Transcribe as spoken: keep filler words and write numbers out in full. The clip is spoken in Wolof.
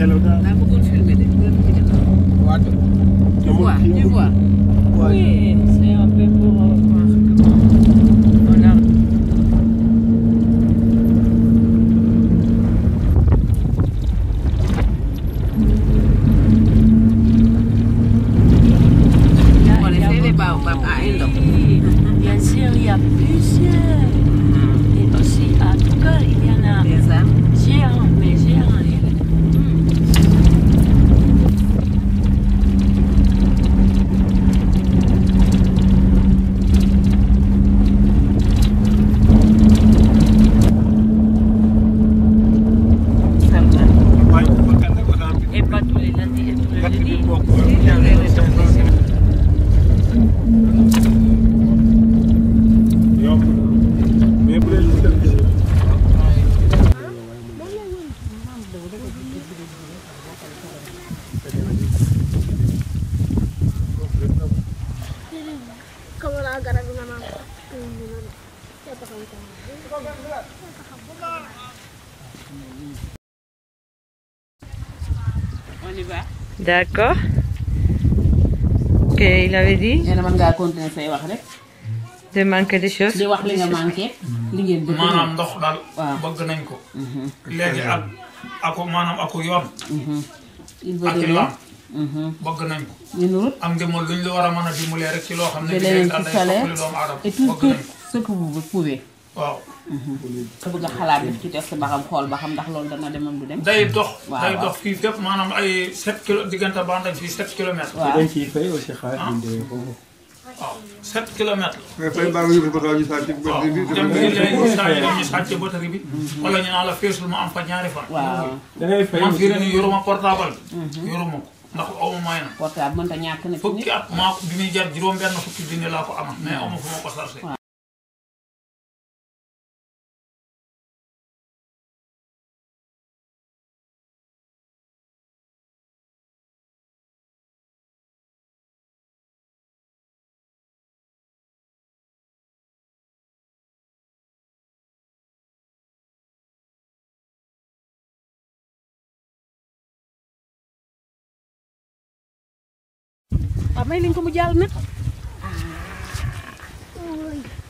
daa bëggoon filmer de. Tu vois, tu vois. Oui, c'est un peu pour voir que on a. On essaie les baobabs à Indo. Bien sûr, il y a plusieurs. Et aussi à Touga, il y en a Des arbres. géants, mais géants. Et pas tous les lundis et tous les jeudis. On y va. D'accord. Que il avait dit nee na mën ngaa continuer say wax rek. de manquer des choses. di wax li nga manqué. li ngeen bëgg maanaam ndox daal. waaw bëgg nañ ko. léegi ak ako maanaam ako yoon. il veut ak de i l'eau. lam. bëgg nañ ko. une route. am ndimbal luñ la war a mën a dimbalee rek ci loo xam ne. de bii leneen daal ci day salaire soxla doomu aadama. et tout bëgg nañ ko. ce que vous pouvez. waaw. nga bëgg a xalaat def ci test ba xam xool ba xam ndax loolu dana demam du dem. day dox. waaw day waaw. dox fii fépp maanaam ay sept kilo diggante Bandañ fii sept kilomètres. waaw dañ ciy fay aussi xaalis bi ñu foofu. waaw sept kilomètres la. mais fay baa nga yóbbu ba ñu saa ci waaw dem bi léegi saa yi ñu sàcc batterie bi. wala ñu naan la feesul ma am fa ñaari fan. waaw da ngay fay man fii ren yoruma portable bi. yoruma ko ndax aw ma may na. portable mënta ñàkk na ci fukki nit. at maa bi muy jar juróom-benn fukki junni laa ko amal mais amu fu ma ko sarse. waaw may nañ ko mu jàll nag.